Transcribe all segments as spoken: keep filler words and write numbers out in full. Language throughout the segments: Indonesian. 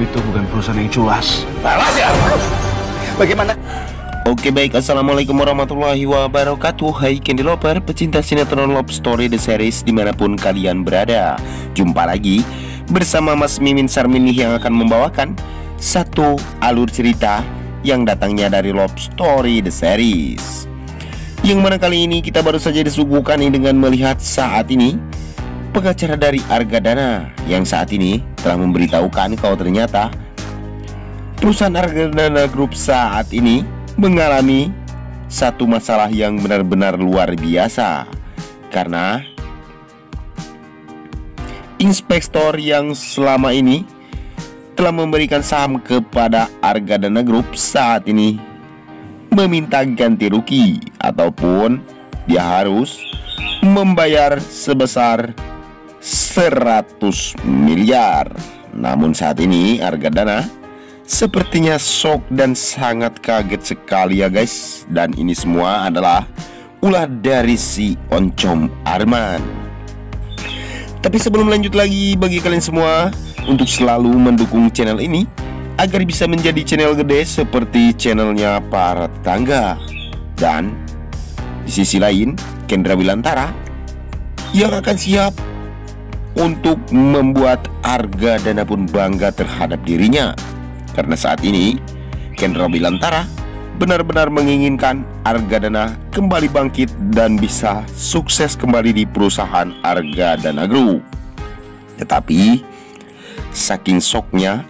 itu bukan perusahaan yang culas. Balas ya? Bagaimana? Oke baik, assalamualaikum warahmatullahi wabarakatuh. Hai Candy Lover, pecinta sinetron Love Story The Series dimanapun kalian berada. Jumpa lagi bersama Mas Mimin Sarminih yang akan membawakan satu alur cerita yang datangnya dari Love Story The Series, yang mana kali ini kita baru saja disuguhkan dengan melihat saat ini pengacara dari Argadana yang saat ini telah memberitahukan kalau ternyata perusahaan Argadana Group saat ini mengalami satu masalah yang benar-benar luar biasa, karena inspektor yang selama ini telah memberikan saham kepada Argadana Group saat ini meminta ganti rugi ataupun dia harus membayar sebesar seratus miliar. Namun saat ini Argadana sepertinya shock dan sangat kaget sekali ya guys. Dan ini semua adalah ulah dari si Oncom Arman. Tapi sebelum lanjut lagi, bagi kalian semua untuk selalu mendukung channel ini agar bisa menjadi channel gede seperti channelnya para tetangga. Dan di sisi lain Kendra Wilantara yang akan siap untuk membuat Argadana pun bangga terhadap dirinya, karena saat ini Kendra Wilantara benar-benar menginginkan Argadana kembali bangkit dan bisa sukses kembali di perusahaan Argadana Group. Tetapi saking shocknya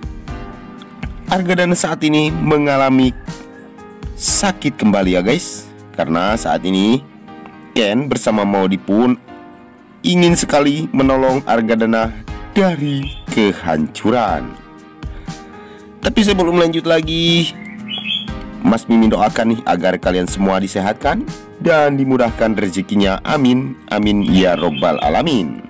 Argadana saat ini mengalami sakit kembali ya guys, karena saat ini Ken bersama Maudi pun ingin sekali menolong Argadana dari kehancuran. Tapi sebelum lanjut lagi, Mas Mimin doakan nih agar kalian semua disehatkan dan dimudahkan rezekinya, amin amin ya robbal alamin.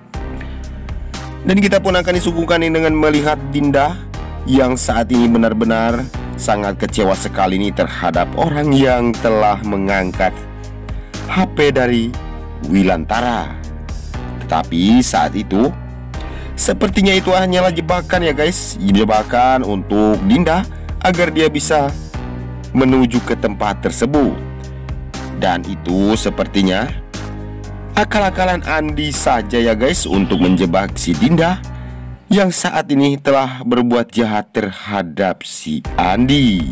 Dan kita pun akan disuguhkan dengan melihat Dinda yang saat ini benar-benar sangat kecewa sekali nih terhadap orang yang telah mengangkat H P dari Wilantara. Tetapi saat itu sepertinya itu hanyalah jebakan ya guys, jebakan untuk Dinda agar dia bisa menuju ke tempat tersebut. Dan itu sepertinya akal-akalan Andi saja ya guys untuk menjebak si Dinda yang saat ini telah berbuat jahat terhadap si Andi.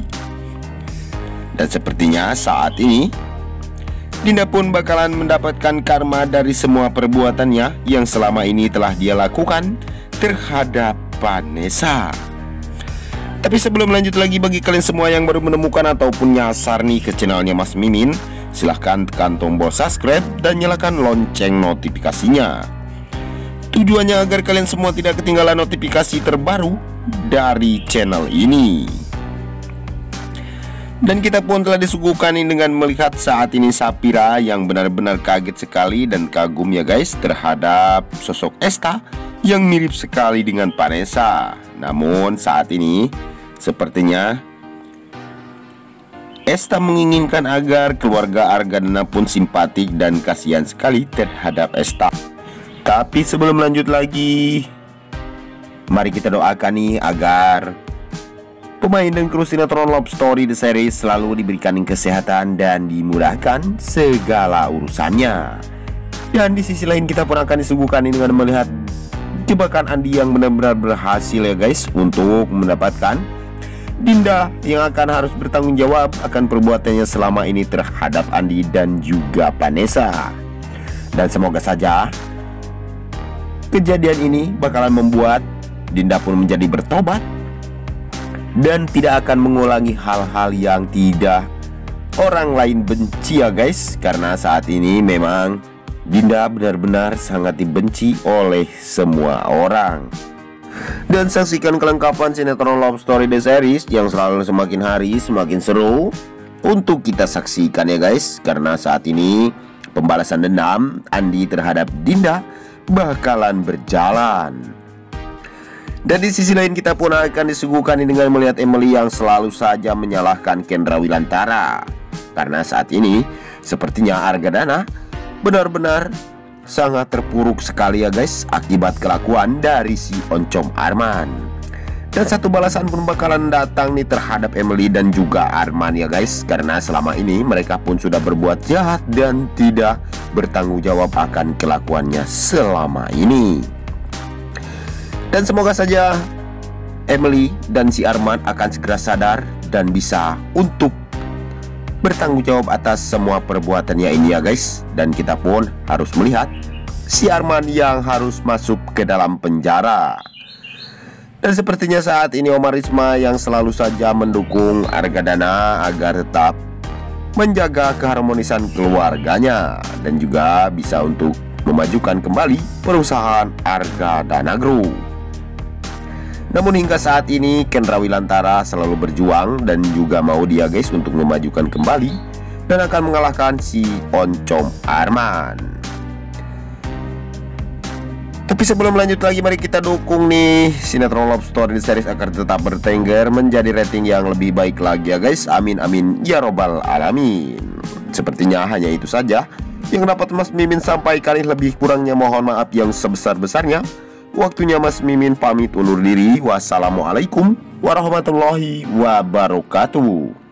Dan sepertinya saat ini Dinda pun bakalan mendapatkan karma dari semua perbuatannya yang selama ini telah dia lakukan terhadap Vanessa. Tapi sebelum lanjut lagi, bagi kalian semua yang baru menemukan ataupun nyasar nih ke channelnya Mas Mimin, silahkan tekan tombol subscribe dan nyalakan lonceng notifikasinya. Tujuannya agar kalian semua tidak ketinggalan notifikasi terbaru dari channel ini. Dan kita pun telah disuguhkan dengan melihat saat ini Sapira yang benar-benar kaget sekali dan kagum ya guys terhadap sosok Esta yang mirip sekali dengan Vanessa. Namun saat ini sepertinya Esta menginginkan agar keluarga Argadana pun simpatik dan kasihan sekali terhadap Esta. Tapi sebelum lanjut lagi, mari kita doakan nih agar pemain dan kru sinetron Love Story The Series selalu diberikan kesehatan dan dimudahkan segala urusannya. Dan di sisi lain kita pun akan disuguhkan dengan melihat jebakan Andi yang benar-benar berhasil ya guys untuk mendapatkan Dinda yang akan harus bertanggung jawab akan perbuatannya selama ini terhadap Andi dan juga Vanessa. Dan semoga saja kejadian ini bakalan membuat Dinda pun menjadi bertobat dan tidak akan mengulangi hal-hal yang tidak orang lain benci ya guys. Karena saat ini memang Dinda benar-benar sangat dibenci oleh semua orang. Dan saksikan kelengkapan sinetron Love Story The Series yang selalu semakin hari semakin seru untuk kita saksikan ya guys. Karena saat ini pembalasan dendam Andi terhadap Dinda bakalan berjalan. Dan di sisi lain kita pun akan disuguhkan dengan melihat Emily yang selalu saja menyalahkan Kendra Wilantara. Karena saat ini sepertinya Argadana benar-benar sangat terpuruk sekali ya guys akibat kelakuan dari si Oncom Arman. Dan satu balasan pun bakalan datang nih terhadap Emily dan juga Arman ya guys, karena selama ini mereka pun sudah berbuat jahat dan tidak bertanggung jawab akan kelakuannya selama ini. Dan semoga saja Emily dan si Arman akan segera sadar dan bisa untuk bertanggung jawab atas semua perbuatannya ini ya guys. Dan kita pun harus melihat si Arman yang harus masuk ke dalam penjara. Dan sepertinya saat ini Oma Risma yang selalu saja mendukung Argadana agar tetap menjaga keharmonisan keluarganya dan juga bisa untuk memajukan kembali perusahaan Argadana Group. Namun hingga saat ini Ken Rawilantara selalu berjuang dan juga mau dia guys untuk memajukan kembali dan akan mengalahkan si Oncom Arman. Tapi sebelum lanjut lagi, mari kita dukung nih sinetron Love Story series agar tetap bertengger menjadi rating yang lebih baik lagi ya guys. Amin amin ya robbal alamin. Sepertinya hanya itu saja yang dapat Mas Mimin sampaikan. Lebih kurangnya mohon maaf yang sebesar-besarnya. Waktunya Mas Mimin pamit undur diri. Wassalamualaikum warahmatullahi wabarakatuh.